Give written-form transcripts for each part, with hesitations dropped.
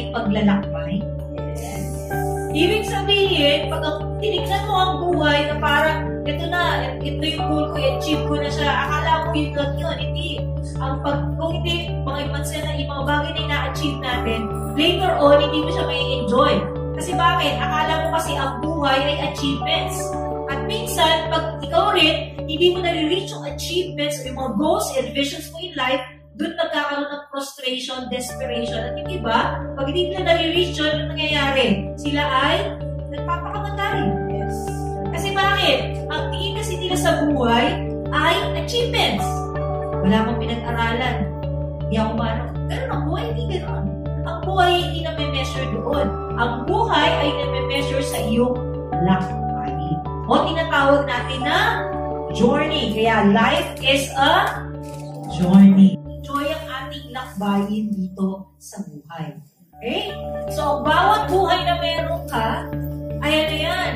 ay paglalakbay. Ibig sabihin, pag tinignan mo ang buhay na parang, ito na, ito yung goal ko, i-achieve ko na siya, akala mo yun lang yun, hindi. Kung hindi, mga ipansin na yung mga bagay na ina-achieve natin, later on, hindi mo siya may enjoy. Kasi bakit? Akala mo kasi ang buhay ay achievements. At minsan, pag ikaw rin, hindi mo nare-reach yung achievements o yung mga goals and visions mo in life, doon nagkakaroon ng frustration, desperation. At yung iba, pag hindi nila nare-reach yun, ano nangyayari? Sila ay nagpapakamatay. Yes. Kasi bakit? Ang tingin kasi nila sa buhay ay achievements. Wala akong pinag-aralan. Hindi ako marunong. Ganun ang buhay, hindi ganun. Ang buhay hindi na-measure doon. Ang buhay ay na-measure sa iyong lakbay. O tinatawag natin na journey. Kaya life is a journey. Enjoy ang ating lakbayin dito sa buhay. Okay? So, bawat buhay na meron ka, ay ano yan,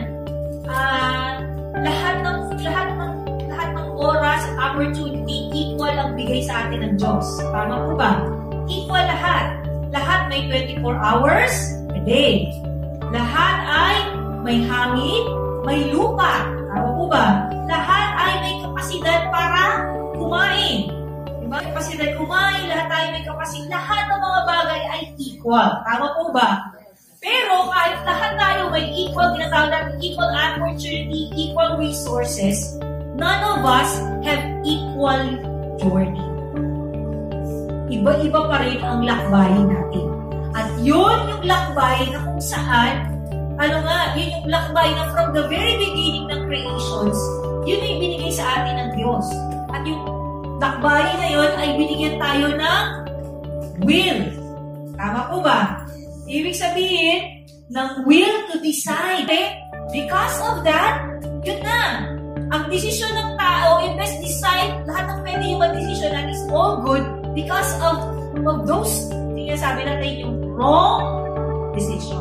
lahat ng oras at opportunity equal ang bigay sa atin ng Diyos. Tama po ba? Equal lahat. Lahat may 24 hours a day. Lahat ay may hangin, may lupa. Tama po ba? Lahat ay may kapasidad para kumain. Diba? Kapasidad kumain, lahat tayo may kapasidad. Lahat ng mga bagay ay equal. Tama po ba? Pero kahit lahat tayo may equal, tinatawag natin equal opportunity, equal resources, none of us have equal journey. Iba-iba pa rin ang lakbayin natin. At yun yung lakbayin na kung saan, yun yung lakbayin na from the very beginning ng creations, yun ay binigay sa atin ng Diyos. At yung lakbayin na yun ay binigyan tayo ng will. Tama po ba? Ibig sabihin, ng will to decide. Because of that, yun na. Ang desisyon ng tao, imbes decide, lahat ng pwede yung mag-desisyon na is all good because of those, sabi natin yung wrong decision.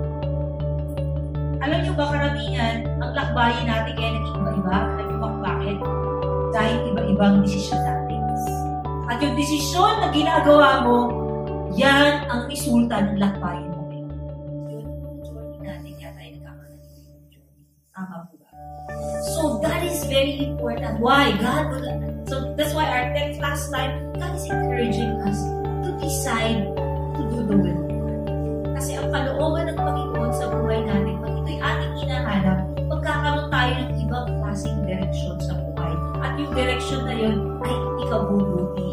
Alam nyo ba karamihan, ang lakbayin natin kaya naging iba-iba? Alam nyo ba bakit? Dahil iba-ibang desisyon natin. At yung desisyon na ginagawa mo, yan ang resulta ng lakbayin mo. Yun, journey natin yata ay nagkakaroon. Tama po ba? So that is very important. Why? So that's why our text last time, God is encouraging us to decide to do the will of God. Kasi ang kalooban ng Panginoon sa buhay natin, pag ito'y ating hinahanap, magkakaroon tayo ng ibang klaseng direksyon sa buhay. At yung direksyon na yun ay ikabubuti